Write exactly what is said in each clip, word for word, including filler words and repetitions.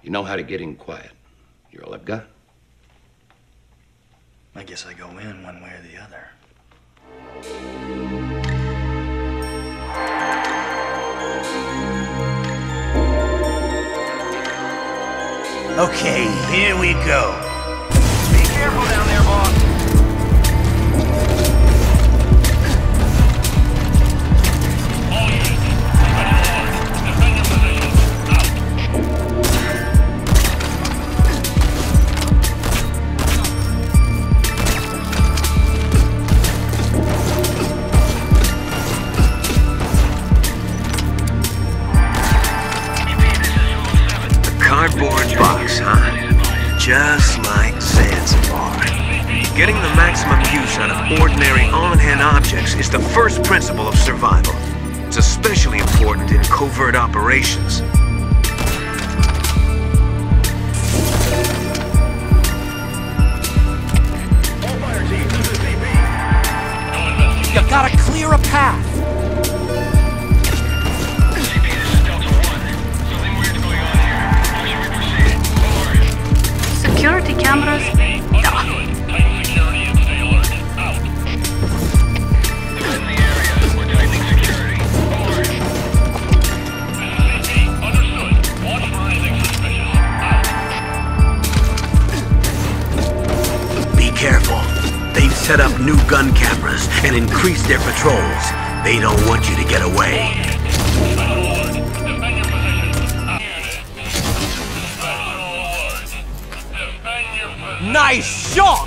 You know how to get in quiet. You're all I've got. I guess I go in one way or the other. Okay, here we go. Be careful down there, boss. All units, special alert. Defend your positions. Out. A cardboard box, huh? Just like Zanzibar. Getting the maximum use out of ordinary on-hand objects is the first principle of survival. It's especially important in covert operations. You gotta clear a path. Security cameras. Be careful. They've set up new gun cameras and increased their patrols. They don't want you to get away. Nice shot!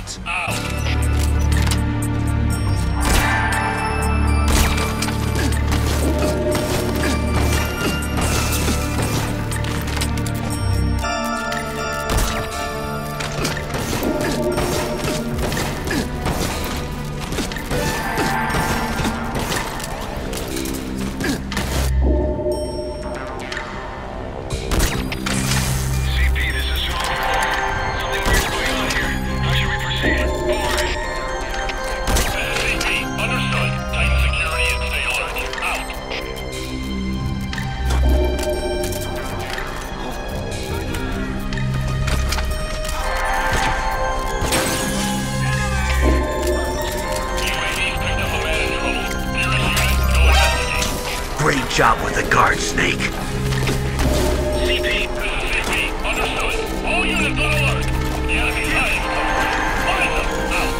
Great job with the guard, Snake. C P, this is C P. Understood. All units on alert. The enemy's hiding place. Find them. Out.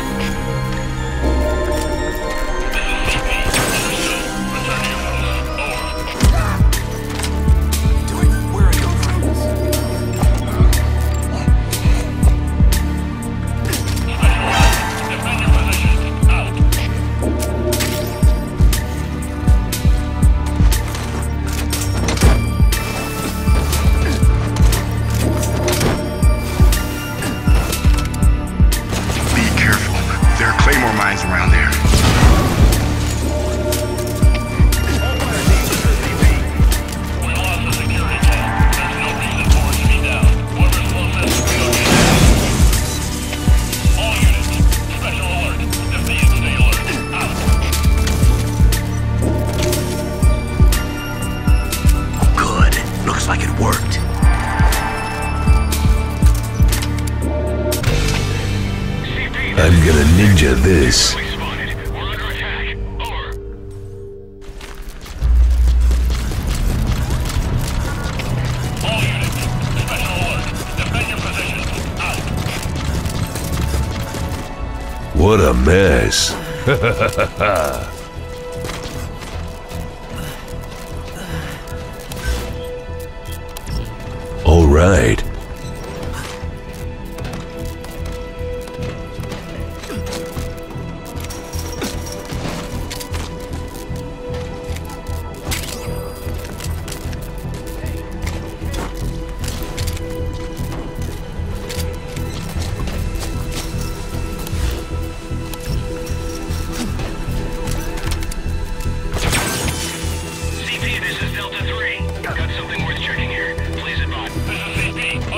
This is C P. Understood. Return to your post. Over. Doing where are your friends? Special alert. Defend your positions. Out. Mines around there. We lost the security cam. There's no reason for us to be down. Whoever's closest, relocate. All units, special alert. Defend and stay alert. Out. Good. Looks like it worked. I'm gonna ninja this. We're under attack. Over. All units, special alert. Defend your positions. Out. What a mess. All right. C P, this is Delta three. Got something worth checking here. Please advise. This is C P.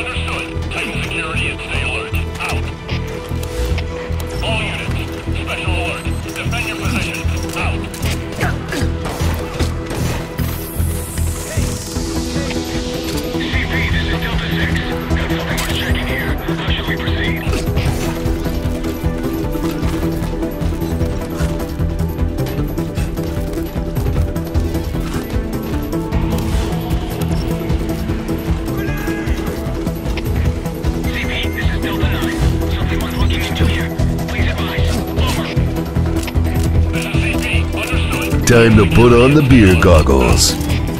Time to put on the beer goggles.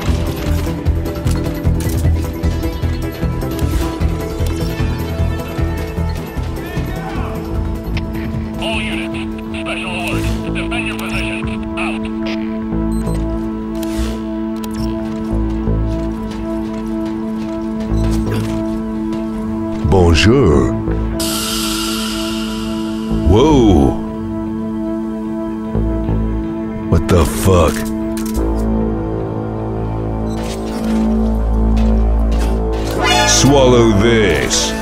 All units, special alert. Defend your position. Out. Bonjour. Whoa. What the fuck? Swallow this.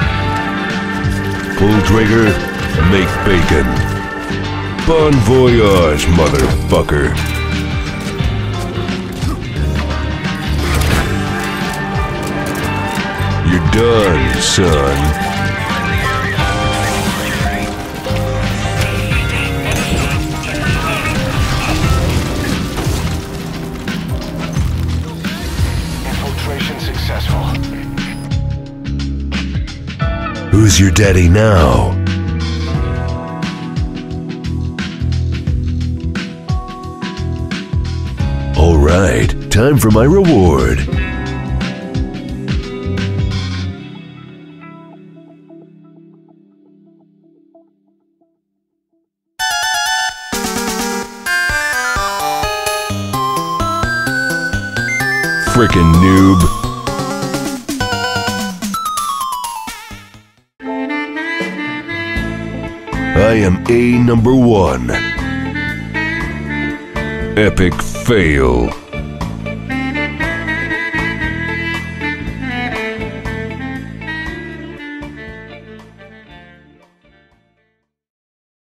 Pull trigger, make bacon. Bon voyage, motherfucker. You're done, son. Who's your daddy now? All right, time for my reward. Frickin' noob. I am A number one. Epic fail.